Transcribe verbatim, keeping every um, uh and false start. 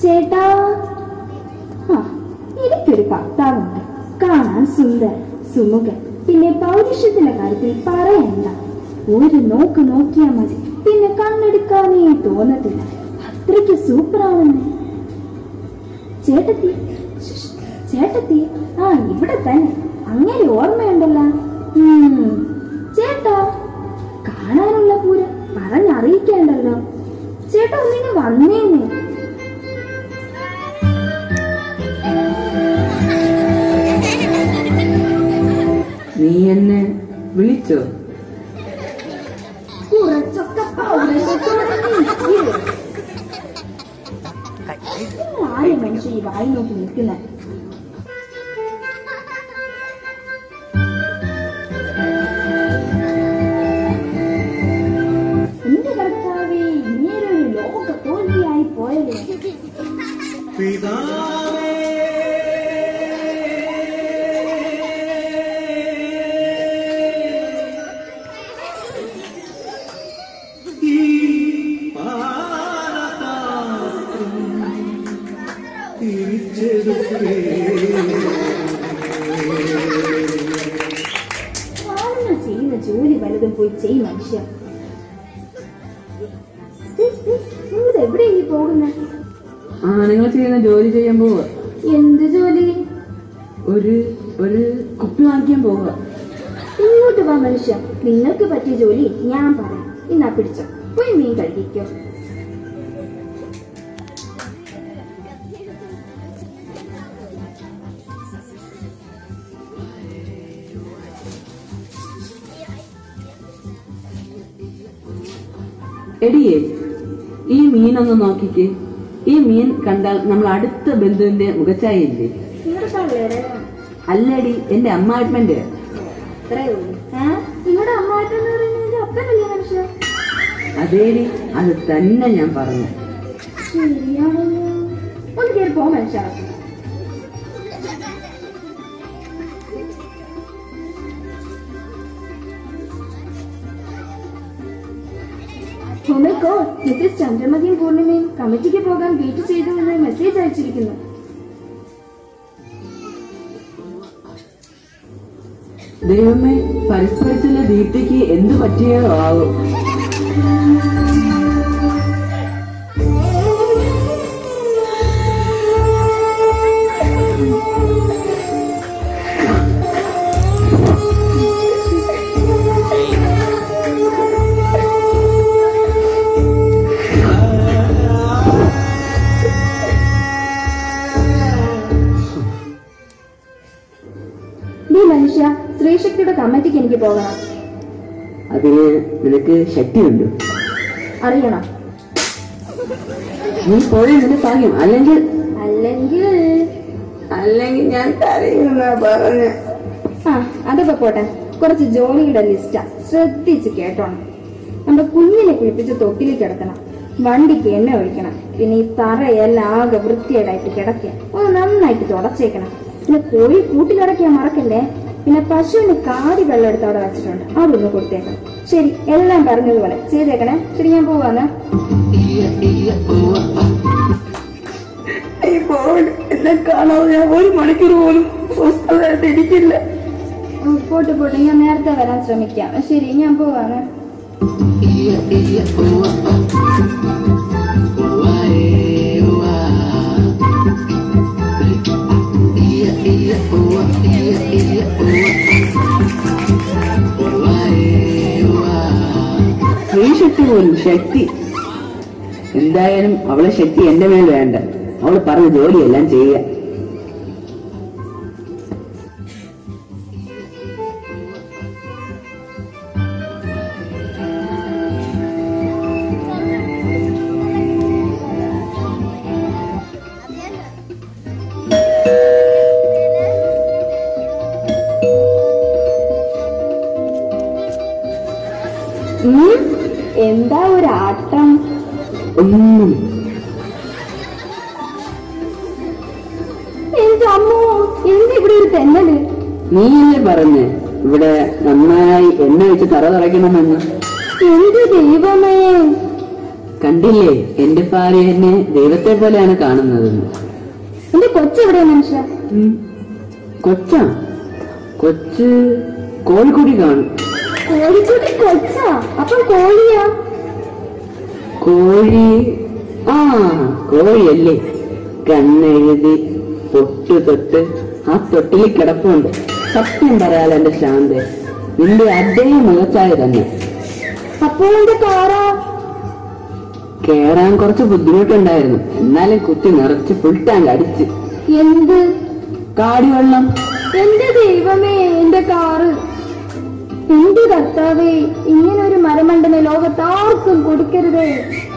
ചേട്ടാ, എനിക്കൊരു ഭർത്താവുണ്ട്. കാണാൻ സുന്ദരൻ, സുമുഖൻ, പിന്നെ പൗരുഷത്തിന്റെ കാര്യത്തിൽ പറയണ്ട. ഒരു നോക്ക് നോക്കിയാൽ മതി, പിന്നെ കണ്ണെടുക്കാനേ തോന്നത്തില്ല. അത്രയ്ക്ക് സൂപ്പറാണെന്ന്. ചേട്ടത്തി ചേട്ടത്തി ആ ഇവിടെ തന്നെ. അങ്ങനെ ഓർമ്മയുണ്ടല്ലോ. ചേട്ടാ, കാണാനുള്ള പൂരം പറഞ്ഞറിയിക്കേണ്ടല്ലോ. ചേട്ടാ ഒന്നിനെ വന്നേനെ. നീ എന്നെ വിളിച്ചോ? കുറച്ചൊക്കെ ആരും മനുഷ്യ ഈ വായി നോക്കി നിൽക്കുന്ന. എന്റെ കർത്താവേ, ഇങ്ങനൊരു ലോക തോൽവിയായി പോയതേ. ആളുകൾ ചെയ്യുന്ന ജോലി വലുതും പോയി ചെയ്യും മനുഷ്യ. നിങ്ങൾ എവിടെയായി പോകുന്ന? ആണുങ്ങൾ ചെയ്യുന്ന ജോലി ചെയ്യാൻ പോവുക. എന്ത് ജോലി? ഒരു ഒരു കുപ്പി വാങ്ങിക്കാൻ പോവുക. ഇങ്ങോട്ട് വാ മനുഷ്യ, നിങ്ങൾക്ക് പറ്റിയ ജോലി ഞാൻ പറയാം. ഇന്നാ പിടിച്ചോ, പോയി മീൻ കഴിക്കോ. എടിയേ, ഈ മീനൊന്ന് നോക്കിക്കേ. ഈ മീൻ കണ്ടാൽ നമ്മൾ അടുത്ത ബന്ധുവിന്റെ മുഖച്ചായയില്ലേ? അല്ലടി, എന്റെ അമ്മായിട്ട്മെന്റ്. അതേടി, അത് തന്നെ ഞാൻ പറഞ്ഞു. ഒന്ന് കയറി പോ മനുഷ്യ. മിസ്സസ് ചന്ദ്രമതിയും പൂർണിമയും കമ്മിറ്റിക്ക് പോകാൻ വെയിറ്റ് ചെയ്തു എന്ന് മെസ്സേജ് അയച്ചിരിക്കുന്നു. ദൈവമേ, പരിസരത്തിലെ ദീപ്തിക്ക് എന്ത് പറ്റിയോ ആവും. മനുഷ്യ, സ്ത്രീശക്തിയുടെ കമ്മിറ്റിക്ക് എനിക്ക് പോകണം. അതിന് നിനക്ക് ശക്തിയുണ്ട്, അറിയണം. നീ പോയി നിന്റെ ഭാഗ്യം. അല്ലെങ്കിൽ അല്ലെങ്കിൽ അല്ലെങ്കിൽ ഞാൻ കരയുന്ന പറഞ്ഞ. ആ അതൊക്കെ പോട്ടെ, കുറച്ച് ജോലിയുടെ ലിസ്റ്റാ, ശ്രദ്ധിച്ച് കേട്ടോണം. നമ്മുടെ കുഞ്ഞിനെ കുളിപ്പിച്ച് തൊട്ടിൽ കിടത്തണം, വണ്ടിക്ക് എണ്ണ ഒഴിക്കണം, പിന്നെ ഈ തറയെല്ലാം ആകെ വൃത്തിയേടായിട്ട് കിടക്കുക ഒന്ന് നന്നായിട്ട് തുടച്ചേക്കണം. പിന്നെ കോഴി കൂട്ടിലടക്കാൻ മറക്കല്ലേ. പിന്നെ പശുവിന് കാടി വെള്ളം എടുത്ത് അവിടെ വെച്ചിട്ടുണ്ട്, അതൊന്ന് കൊടുത്തേക്കണം. ശരി, എല്ലാം പറഞ്ഞതുപോലെ ചെയ്തേക്കണേ. ശരി, ഞാൻ പോവാന്ന്. എന്നെ കാണാതെ ഞാൻ ഒരു മണിക്കൂർ പോലും സ്വസ്ഥമായിട്ട് ഇരിക്കില്ല. പോട്ട് പോട്ടെ, ഞാൻ നേരത്തെ വരാൻ ശ്രമിക്കാം. ശരി, ഞാൻ പോവാന്ന്. സ്ത്രീശക്തി പോലും ശക്തി. എന്തായാലും അവളെ ശക്തി എന്റെ മേൽ വേണ്ട. അവള് പറഞ്ഞ ജോലിയെല്ലാം ചെയ്യുക. എന്താ ഒരു ആട്ടം? ഒന്നും. എന്റെ അമ്മോ, എന്താ ഇവിടെ ഒരു തെന്നല്? നീയല്ലേ പറഞ്ഞ് ഇവിടെ നന്നായി എണ്ണ വെച്ച് തറ തുറയ്ക്കണമെന്ന്? എന്ത് ദൈവമേ, കണ്ടില്ലേ എന്റെ ഭാര്യ എന്നെ ദൈവത്തെ പോലെയാണ് കാണുന്നതെന്ന്. എന്റെ കൊച്ചെവിടെയാ മനുഷ്യ? കൊച്ചാ? കൊച്ച് കോഴിക്കോടി കാണും. കോഴിക്കോട്ടെ കൊച്ചാ? അപ്പം കോഴിയാ? കോഴി, ആ കോഴിയല്ലേ. കണ്ണെഴുതി പൊട്ടു തൊട്ട് ആ തൊട്ടിൽ കിടപ്പുണ്ട്. സത്യം പറയാലോ എന്റെ ശാന്ത, നിന്റെ അതേ മുഖച്ചായ തന്നെ. അപ്പോൾ എന്റെ കാറാ? കേറാൻ കുറച്ച് ബുദ്ധിമുട്ടുണ്ടായിരുന്നു, എന്നാലും കുത്തി നിറച്ച് ഫുൾ ടാങ്ക് അടിച്ച്. എന്ത്? കാടിവെള്ളം. എന്റെ ദൈവമേ, എന്റെ കാറ്! എന്റെ കർത്താവേ, ഇങ്ങനെ ഒരു മരമണ്ടനെ ലോകത്താർക്കും കൊടുക്കരുതേ.